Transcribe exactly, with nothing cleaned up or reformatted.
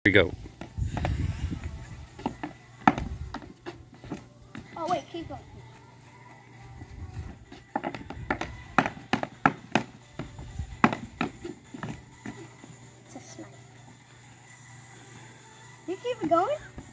we go. Oh wait, keep going. It's a snipe. You keep it going?